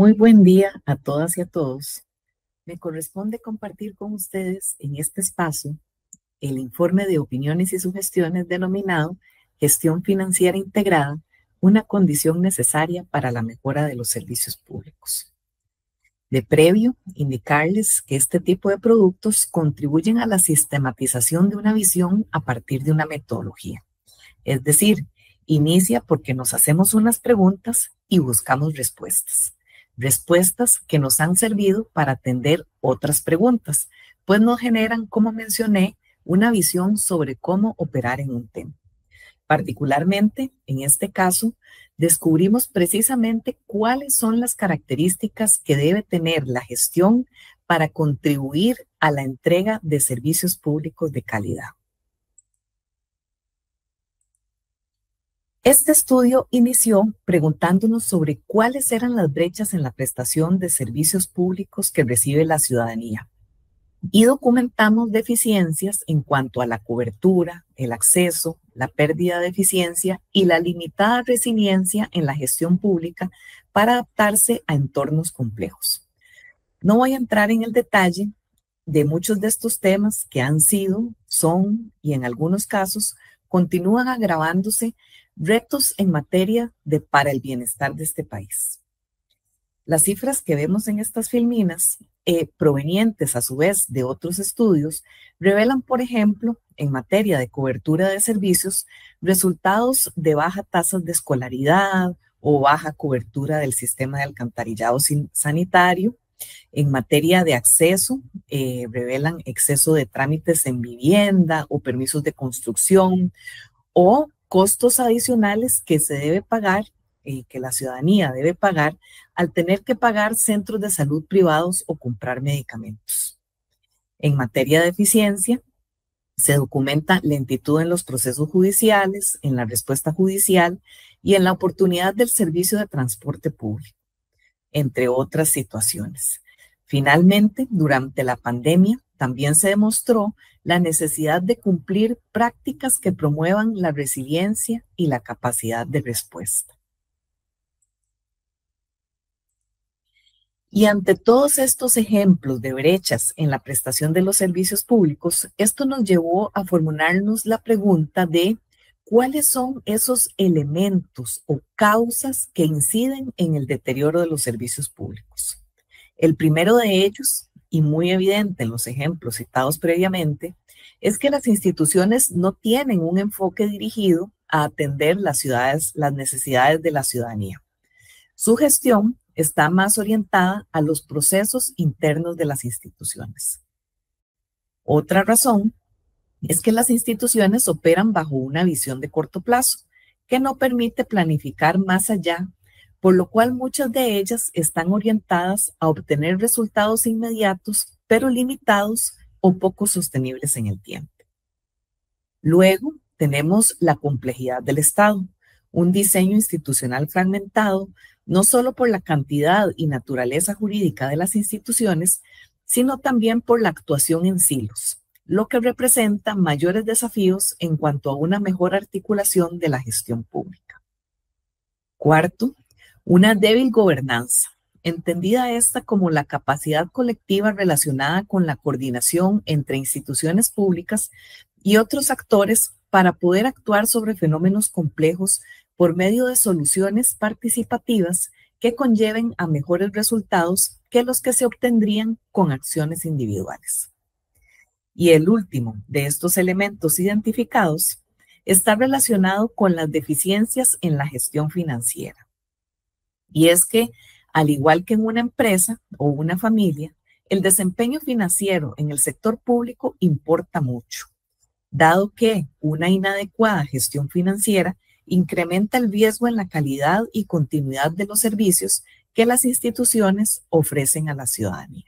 Muy buen día a todas y a todos. Me corresponde compartir con ustedes en este espacio el informe de opiniones y sugestiones denominado Gestión Financiera Integrada, una condición necesaria para la mejora de los servicios públicos. De previo, indicarles que este tipo de productos contribuyen a la sistematización de una visión a partir de una metodología. Es decir, inicia porque nos hacemos unas preguntas y buscamos respuestas. Respuestas que nos han servido para atender otras preguntas, pues nos generan, como mencioné, una visión sobre cómo operar en un tema. Particularmente, en este caso, descubrimos precisamente cuáles son las características que debe tener la gestión para contribuir a la entrega de servicios públicos de calidad. Este estudio inició preguntándonos sobre cuáles eran las brechas en la prestación de servicios públicos que recibe la ciudadanía y documentamos deficiencias en cuanto a la cobertura, el acceso, la pérdida de eficiencia y la limitada resiliencia en la gestión pública para adaptarse a entornos complejos. No voy a entrar en el detalle de muchos de estos temas que han sido, son y en algunos casos continúan agravándose retos en materia de para el bienestar de este país. Las cifras que vemos en estas filminas, provenientes a su vez de otros estudios, revelan, por ejemplo, en materia de cobertura de servicios, resultados de baja tasas de escolaridad o baja cobertura del sistema de alcantarillado sanitario. En materia de acceso, revelan exceso de trámites en vivienda o permisos de construcción o costos adicionales que se debe pagar, que la ciudadanía debe pagar al tener que pagar centros de salud privados o comprar medicamentos. En materia de eficiencia, se documenta lentitud en los procesos judiciales, en la respuesta judicial y en la oportunidad del servicio de transporte público, entre otras situaciones. Finalmente, durante la pandemia, también se demostró la necesidad de cumplir prácticas que promuevan la resiliencia y la capacidad de respuesta. Y ante todos estos ejemplos de brechas en la prestación de los servicios públicos, esto nos llevó a formularnos la pregunta de cuáles son esos elementos o causas que inciden en el deterioro de los servicios públicos. El primero de ellos, y muy evidente en los ejemplos citados previamente, es que las instituciones no tienen un enfoque dirigido a atender las necesidades de la ciudadanía. Su gestión está más orientada a los procesos internos de las instituciones. Otra razón es que las instituciones operan bajo una visión de corto plazo, que no permite planificar más allá, por lo cual muchas de ellas están orientadas a obtener resultados inmediatos, pero limitados o poco sostenibles en el tiempo. Luego tenemos la complejidad del Estado, un diseño institucional fragmentado, no solo por la cantidad y naturaleza jurídica de las instituciones, sino también por la actuación en silos, lo que representa mayores desafíos en cuanto a una mejor articulación de la gestión pública. Cuarto, una débil gobernanza, entendida esta como la capacidad colectiva relacionada con la coordinación entre instituciones públicas y otros actores para poder actuar sobre fenómenos complejos por medio de soluciones participativas que conlleven a mejores resultados que los que se obtendrían con acciones individuales. Y el último de estos elementos identificados está relacionado con las deficiencias en la gestión financiera. Y es que, al igual que en una empresa o una familia, el desempeño financiero en el sector público importa mucho, dado que una inadecuada gestión financiera incrementa el riesgo en la calidad y continuidad de los servicios que las instituciones ofrecen a la ciudadanía.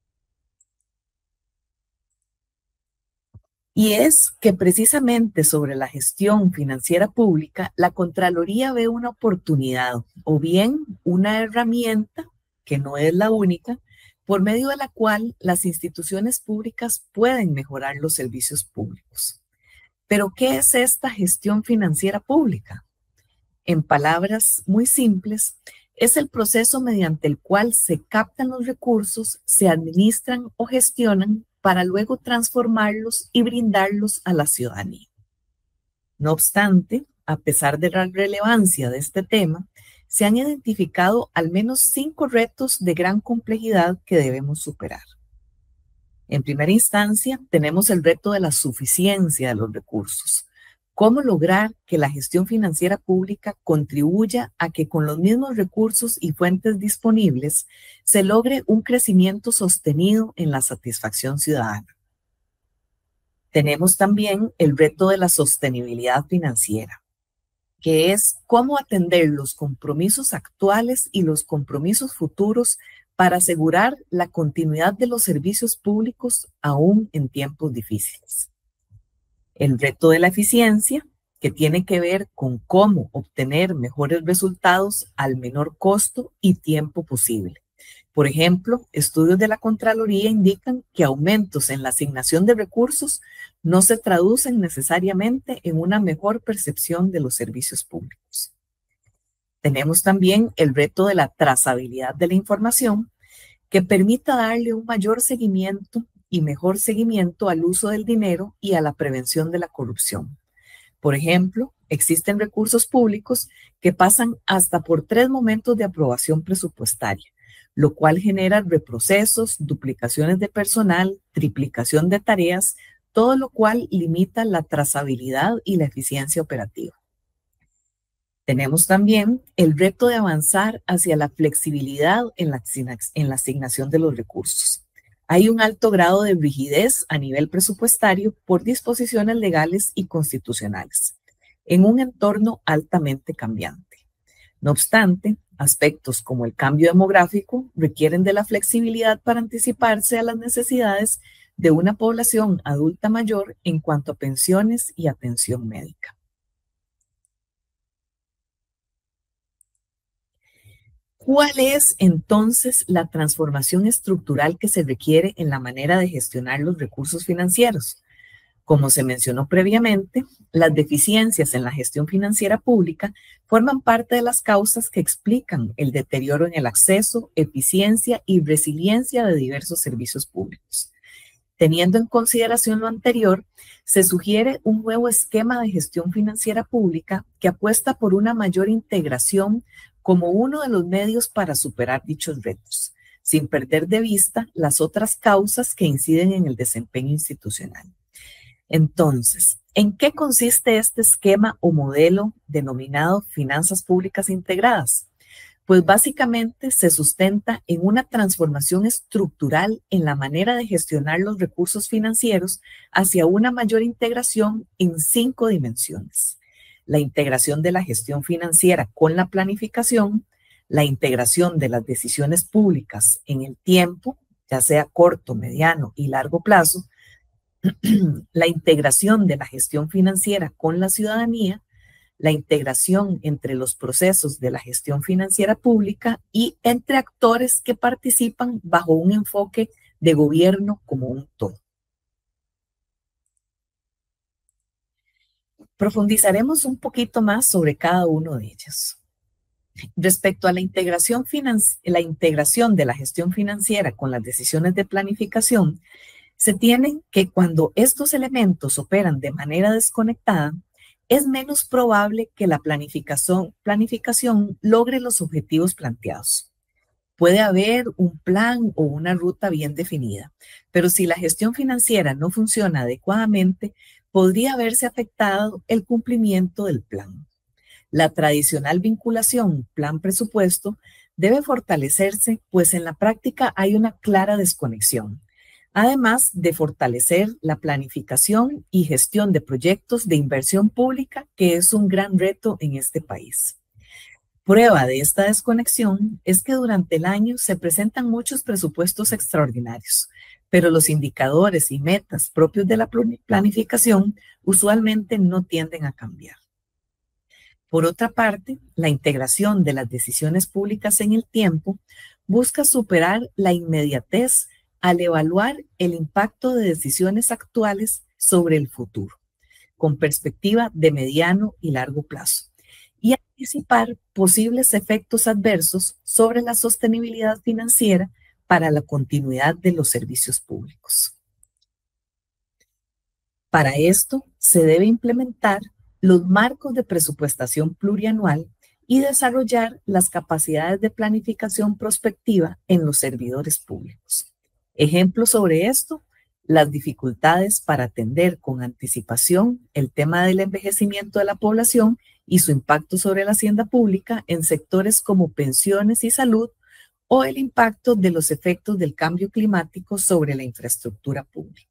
Y es que precisamente sobre la gestión financiera pública, la Contraloría ve una oportunidad o bien una herramienta, que no es la única, por medio de la cual las instituciones públicas pueden mejorar los servicios públicos. Pero, ¿qué es esta gestión financiera pública? En palabras muy simples, Es el proceso mediante el cual se captan los recursos, se administran o gestionan para luego transformarlos y brindarlos a la ciudadanía. No obstante, a pesar de la relevancia de este tema, se han identificado al menos 5 retos de gran complejidad que debemos superar. En primera instancia, tenemos el reto de la suficiencia de los recursos. ¿Cómo lograr que la gestión financiera pública contribuya a que con los mismos recursos y fuentes disponibles se logre un crecimiento sostenido en la satisfacción ciudadana? Tenemos también el reto de la sostenibilidad financiera, que es cómo atender los compromisos actuales y los compromisos futuros para asegurar la continuidad de los servicios públicos aún en tiempos difíciles. El reto de la eficiencia, que tiene que ver con cómo obtener mejores resultados al menor costo y tiempo posible. Por ejemplo, estudios de la Contraloría indican que aumentos en la asignación de recursos no se traducen necesariamente en una mejor percepción de los servicios públicos. Tenemos también el reto de la trazabilidad de la información, que permita darle un mayor seguimiento y mejor seguimiento al uso del dinero y a la prevención de la corrupción. Por ejemplo, existen recursos públicos que pasan hasta por 3 momentos de aprobación presupuestaria, lo cual genera reprocesos, duplicaciones de personal, triplicación de tareas, todo lo cual limita la trazabilidad y la eficiencia operativa. Tenemos también el reto de avanzar hacia la flexibilidad en la asignación de los recursos. Hay un alto grado de rigidez a nivel presupuestario por disposiciones legales y constitucionales, en un entorno altamente cambiante. No obstante, aspectos como el cambio demográfico requieren de la flexibilidad para anticiparse a las necesidades de una población adulta mayor en cuanto a pensiones y atención médica. ¿Cuál es entonces la transformación estructural que se requiere en la manera de gestionar los recursos financieros? Como se mencionó previamente, las deficiencias en la gestión financiera pública forman parte de las causas que explican el deterioro en el acceso, eficiencia y resiliencia de diversos servicios públicos. Teniendo en consideración lo anterior, se sugiere un nuevo esquema de gestión financiera pública que apuesta por una mayor integración como uno de los medios para superar dichos retos, sin perder de vista las otras causas que inciden en el desempeño institucional. Entonces, ¿en qué consiste este esquema o modelo denominado finanzas públicas integradas? Pues básicamente se sustenta en una transformación estructural en la manera de gestionar los recursos financieros hacia una mayor integración en 5 dimensiones. La integración de la gestión financiera con la planificación, la integración de las decisiones públicas en el tiempo, ya sea corto, mediano y largo plazo, la integración de la gestión financiera con la ciudadanía, la integración entre los procesos de la gestión financiera pública y entre actores que participan bajo un enfoque de gobierno como un todo. Profundizaremos un poquito más sobre cada uno de ellos. Respecto a la integración de la gestión financiera con las decisiones de planificación, se tiene que cuando estos elementos operan de manera desconectada, es menos probable que la planificación logre los objetivos planteados. Puede haber un plan o una ruta bien definida, pero si la gestión financiera no funciona adecuadamente, podría haberse afectado el cumplimiento del plan. La tradicional vinculación plan-presupuesto debe fortalecerse, pues en la práctica hay una clara desconexión, además de fortalecer la planificación y gestión de proyectos de inversión pública, que es un gran reto en este país. Prueba de esta desconexión es que durante el año se presentan muchos presupuestos extraordinarios, pero los indicadores y metas propios de la planificación usualmente no tienden a cambiar. Por otra parte, la integración de las decisiones públicas en el tiempo busca superar la inmediatez al evaluar el impacto de decisiones actuales sobre el futuro, con perspectiva de mediano y largo plazo, y a anticipar posibles efectos adversos sobre la sostenibilidad financiera para la continuidad de los servicios públicos. Para esto, se debe implementar los marcos de presupuestación plurianual y desarrollar las capacidades de planificación prospectiva en los servidores públicos. Ejemplos sobre esto, las dificultades para atender con anticipación el tema del envejecimiento de la población y su impacto sobre la hacienda pública en sectores como pensiones y salud, o el impacto de los efectos del cambio climático sobre la infraestructura pública.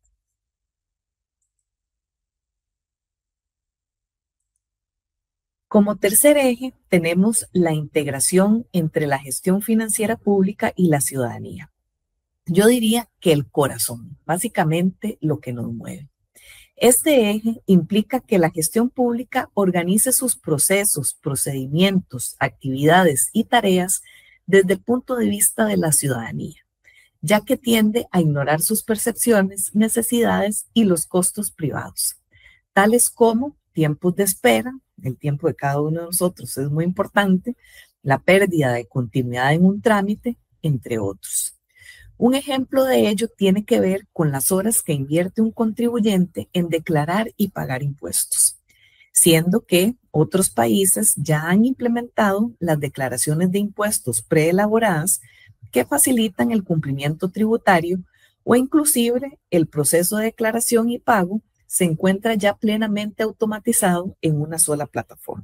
Como tercer eje, tenemos la integración entre la gestión financiera pública y la ciudadanía. Yo diría que el corazón, básicamente lo que nos mueve. Este eje implica que la gestión pública organice sus procesos, procedimientos, actividades y tareas desde el punto de vista de la ciudadanía, ya que tiende a ignorar sus percepciones, necesidades y los costos privados, tales como tiempos de espera. El tiempo de cada uno de nosotros es muy importante, la pérdida de continuidad en un trámite, entre otros. Un ejemplo de ello tiene que ver con las horas que invierte un contribuyente en declarar y pagar impuestos, siendo que otros países ya han implementado las declaraciones de impuestos preelaboradas que facilitan el cumplimiento tributario, o inclusive el proceso de declaración y pago se encuentra ya plenamente automatizado en una sola plataforma.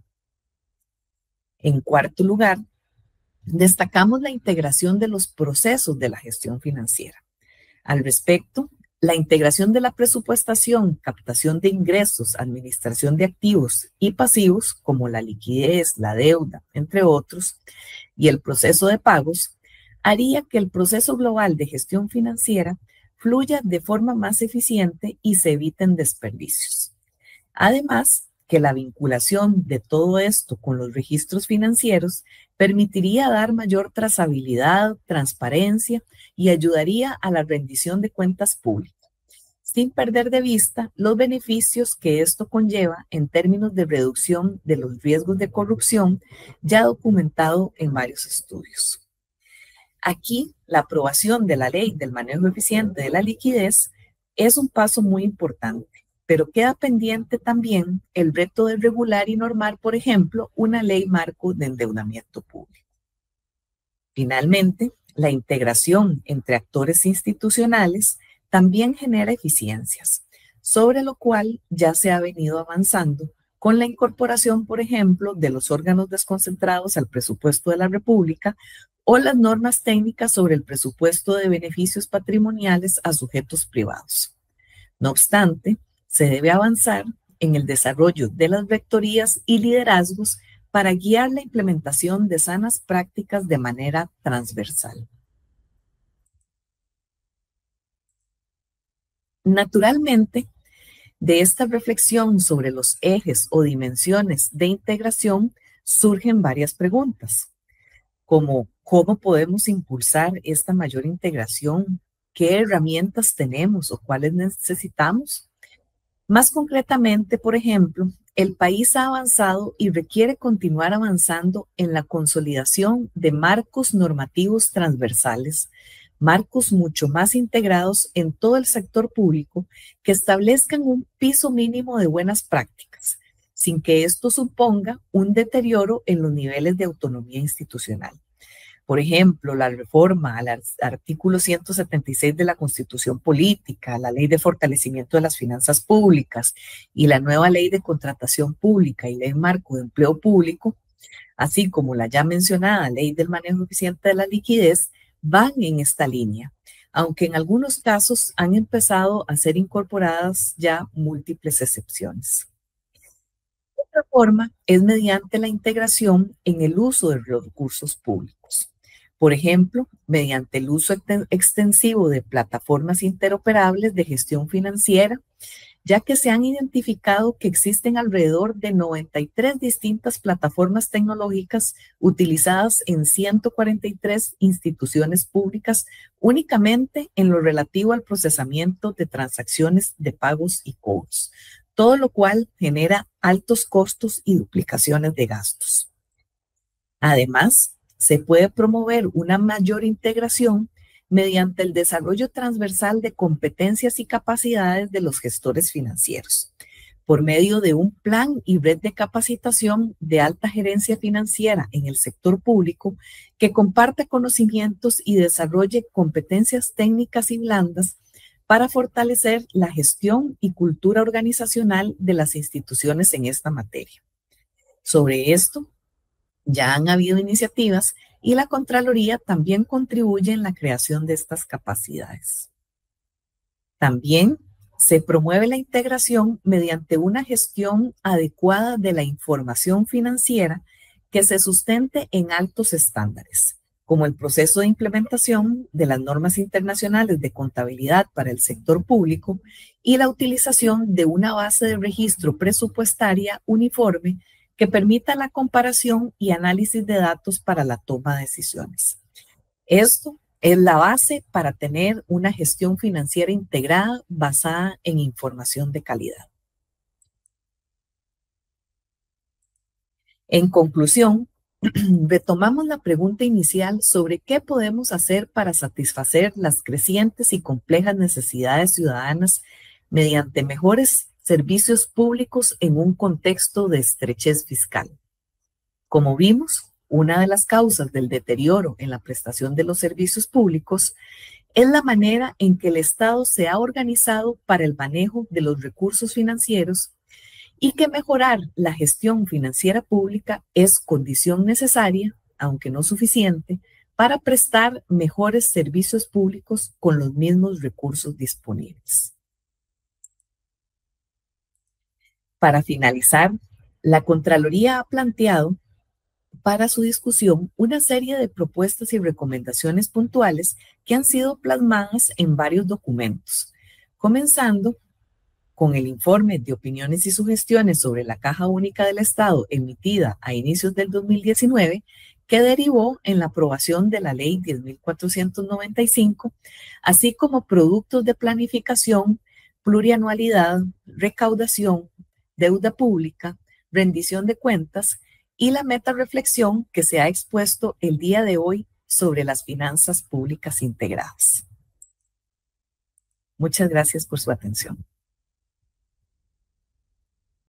En cuarto lugar, destacamos la integración de los procesos de la gestión financiera. Al respecto, la integración de la presupuestación, captación de ingresos, administración de activos y pasivos, como la liquidez, la deuda, entre otros, y el proceso de pagos, haría que el proceso global de gestión financiera fluya de forma más eficiente y se eviten desperdicios. Además, que la vinculación de todo esto con los registros financieros permitiría dar mayor trazabilidad, transparencia y ayudaría a la rendición de cuentas públicas, sin perder de vista los beneficios que esto conlleva en términos de reducción de los riesgos de corrupción, ya documentado en varios estudios. Aquí, la aprobación de la ley del manejo eficiente de la liquidez es un paso muy importante, pero queda pendiente también el reto de regular y normar, por ejemplo, una ley marco de endeudamiento público. Finalmente, la integración entre actores institucionales también genera eficiencias, sobre lo cual ya se ha venido avanzando con la incorporación, por ejemplo, de los órganos desconcentrados al presupuesto de la República o las normas técnicas sobre el presupuesto de beneficios patrimoniales a sujetos privados. No obstante, se debe avanzar en el desarrollo de las rectorías y liderazgos para guiar la implementación de sanas prácticas de manera transversal. Naturalmente, de esta reflexión sobre los ejes o dimensiones de integración surgen varias preguntas, como ¿cómo podemos impulsar esta mayor integración? ¿Qué herramientas tenemos o cuáles necesitamos? Más concretamente, por ejemplo, el país ha avanzado y requiere continuar avanzando en la consolidación de marcos normativos transversales, marcos mucho más integrados en todo el sector público que establezcan un piso mínimo de buenas prácticas, sin que esto suponga un deterioro en los niveles de autonomía institucional. Por ejemplo, la reforma al artículo 176 de la Constitución Política, la Ley de Fortalecimiento de las Finanzas Públicas y la nueva Ley de Contratación Pública y Ley Marco de Empleo Público, así como la ya mencionada Ley del Manejo Eficiente de la Liquidez, van en esta línea, aunque en algunos casos han empezado a ser incorporadas ya múltiples excepciones. Otra forma es mediante la integración en el uso de los recursos públicos. Por ejemplo, mediante el uso extensivo de plataformas interoperables de gestión financiera, ya que se han identificado que existen alrededor de 93 distintas plataformas tecnológicas utilizadas en 143 instituciones públicas únicamente en lo relativo al procesamiento de transacciones de pagos y cobros, todo lo cual genera altos costos y duplicaciones de gastos. Además, se puede promover una mayor integración mediante el desarrollo transversal de competencias y capacidades de los gestores financieros, por medio de un plan y red de capacitación de alta gerencia financiera en el sector público que comparte conocimientos y desarrolle competencias técnicas y blandas para fortalecer la gestión y cultura organizacional de las instituciones en esta materia. Sobre esto, ya han habido iniciativas y la Contraloría también contribuye en la creación de estas capacidades. También se promueve la integración mediante una gestión adecuada de la información financiera que se sustente en altos estándares, como el proceso de implementación de las normas internacionales de contabilidad para el sector público y la utilización de una base de registro presupuestaria uniforme que permita la comparación y análisis de datos para la toma de decisiones. Esto es la base para tener una gestión financiera integrada basada en información de calidad. En conclusión, retomamos la pregunta inicial sobre qué podemos hacer para satisfacer las crecientes y complejas necesidades ciudadanas mediante mejores servicios públicos en un contexto de estrechez fiscal. Como vimos, una de las causas del deterioro en la prestación de los servicios públicos es la manera en que el Estado se ha organizado para el manejo de los recursos financieros y que mejorar la gestión financiera pública es condición necesaria, aunque no suficiente, para prestar mejores servicios públicos con los mismos recursos disponibles. Para finalizar, la Contraloría ha planteado para su discusión una serie de propuestas y recomendaciones puntuales que han sido plasmadas en varios documentos, comenzando con el informe de opiniones y sugestiones sobre la Caja Única del Estado emitida a inicios del 2019, que derivó en la aprobación de la Ley 10.495, así como productos de planificación, plurianualidad, recaudación, deuda pública, rendición de cuentas y la metarreflexión que se ha expuesto el día de hoy sobre las finanzas públicas integradas. Muchas gracias por su atención.